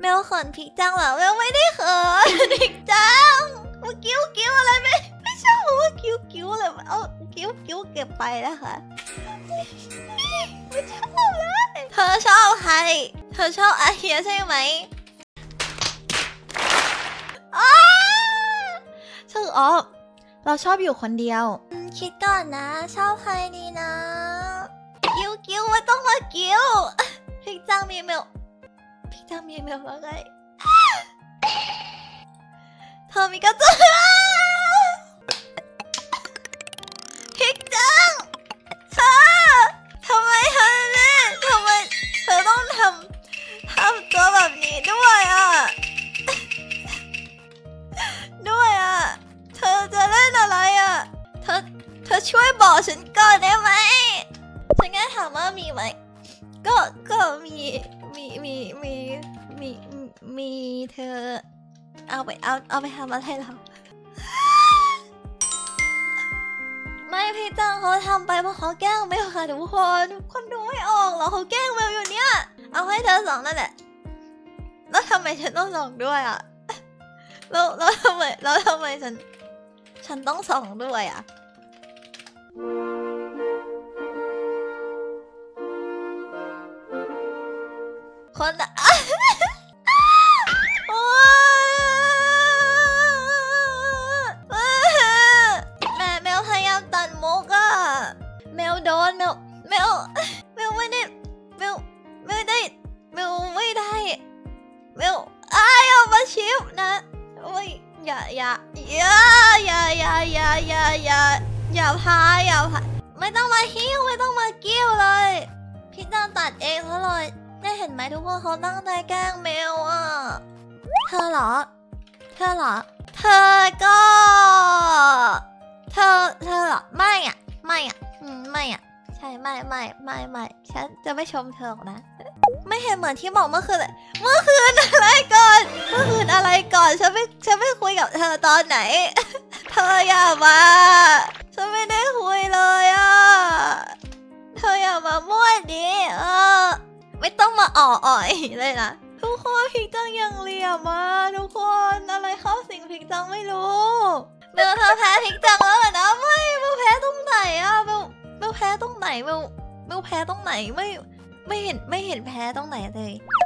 ลเขินพิกจังเหรอเมลไม่ได้เขินพิกจังว่ากิ้วอะไรไม่ชอบว่ากิ้วเลยเอากิ้วเก็บไปนะคะไม่ชอบเลยเธอชอบใครเธอชอบอาเฮียใช่ไหมชื่ออ๋อเราชอบอยู่คนเดียวคิดก่อนนะชอบใครดีนะกิ้วไม่ต้องมากิ้วพิกจังมีเมลแล้วไงเธอมีกระจกพิกจังเธอทำไมเธอเนี่ยทำไมเธอต้องทำตัวแบบนี้ด้วยเธอจะเล่นอะไรเธอช่วยบอกฉันก่อนได้ไหมฉันแค่ถามว่ามีไหมก็มีเธอเอาไปทำอะไรเราไม่พี่จังเขาทำไปเพราะเขาแกล้งเมลค่ะทุกคนดูไม่ออกหรอเขาแกล้งเมลอยู่เนี่ยเอาให้เธอสองนั่นแหละแล้วทำไมฉันต้องสองด้วยแล้วทำไมฉันต้องสองด้วยคนเมลพยายามตัดมุกเมลโดนเมลไม่ได้เมลเอามาชิปนะโอ้ยอย่าพายไม่ต้องมาหิ้วไม่ต้องมากิ้วเลยพี่จังตัดเองแล้วเลยได้เห็นไหมทุกคนเขาตั้งใจแกล้งเมลเธอเหรอเธอก็เธอเหรอไม่ใช่ไม่ฉันจะไม่ชมเธอหรอกนะไม่เห็นเหมือนที่บอกเมื่อคืนเลยเมื่อคืนอะไรก่อนฉันไม่คุยกับเธอตอนไหนเธออย่ามาฉันไม่ได้คุยเลยเธออย่ามามั่วดิไม่ต้องมาอ่อยเลยนะทุกคนพิกจังยังเหลี่ยมทุกคนอะไรเข้าสิงพิกจังไม่รู้เธอแพ้พิกจังแล้วนะไม่เบลแพ้ตรงไหนเบลแพ้ตรงไหนเบลแพ้ตรงไหนไม่เห็นแพ้ตรงไหนเลย